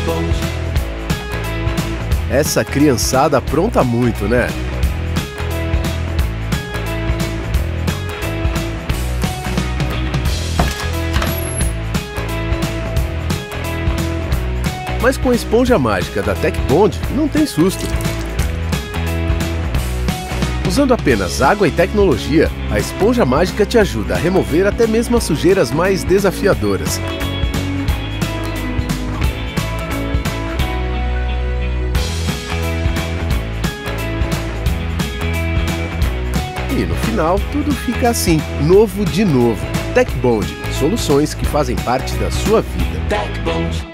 TecBond. Essa criançada apronta muito, né? Mas com a esponja mágica da TecBond não tem susto. Usando apenas água e tecnologia, a esponja mágica te ajuda a remover até mesmo as sujeiras mais desafiadoras. E no final, tudo fica assim, novo de novo. TecBond, soluções que fazem parte da sua vida. TecBond.